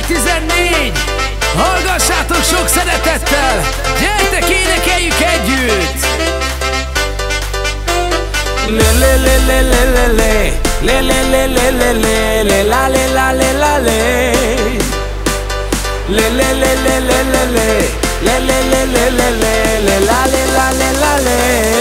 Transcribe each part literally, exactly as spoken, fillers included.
kétezer-tizennégy! Hallgassátok sok szeretettel! Gyertek, énekeljük együtt! Le le le le le le le le le le le le le la le la le la le le le le le le le le le le le le le le le la le la le la le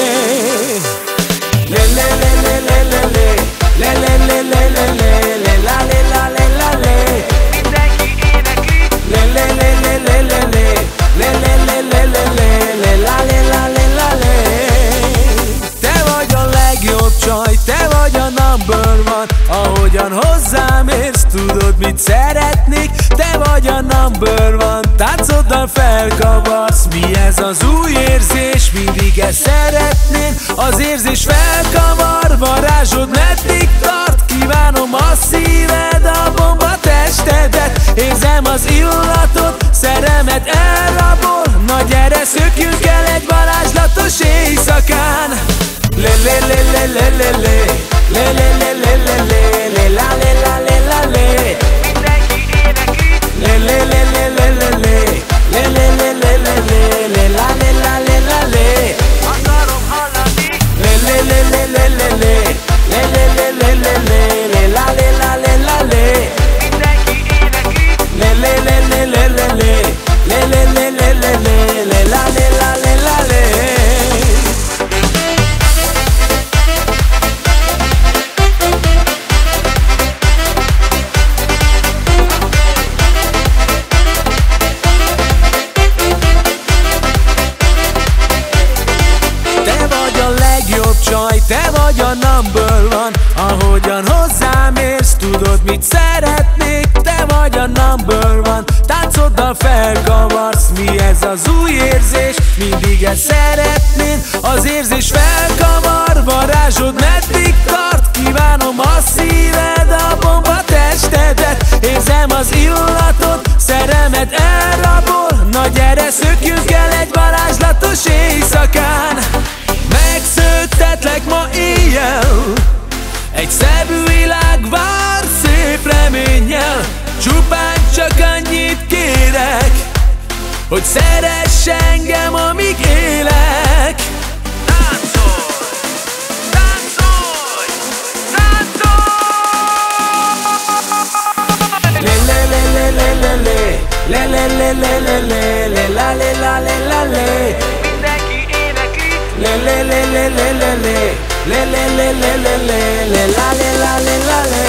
le le le le le le le le le le le le le la le la le la le mindenki énekli le le le le le le le le le le le le le la le la le la le te vagy a legjobb csaj, te vagy a number one. Ahogyan hozzám érsz, tudod mit szeretnék. Te vagy a number one, táncoddal felkavarsz. Mi ez az új érzés, mindig ezt szeretném. Az érzés felkavar, varázsod meddig tart. Kívánom a szíved, a bomba testedet. Érzem az illatot, szerelmet elrabol. Na gyere, szökjünk el egy varázslatos éjszakán. Le le le le le le le le le le le le le le la le la le la le mindenki énekli le le le le le le le le le le le le le le la le la le la le akarom hallani le le le le le le le le le le le le le le la le la le la le mindenki énekli le le le le le le le le le le le le le le la le la le la le csaj, te vagy a number one. Ahogyan hozzám érsz, tudod mit szeretnék. Te vagy a number one, táncoddal felkavarsz. Mi ez az új érzés, mindig ezt szeretném. Az érzés felkavar, varázsod meddig tart. Kívánom a szíved, a bomba testedet. Érzem az illatot, szerelmet elrabol. Na gyere, szökjünk el egy varázslatos éjszakán. Megszöktetlek ma éjjel, egy szebb világ vár szép reménnyel. Csupán csak annyit kérek, hogy szeress engem, amíg élek. Táncolj, táncolj, táncolj! Le le le le le le le le le le le le le la le la le la le le le le le le le le le le le le le le la le la le la le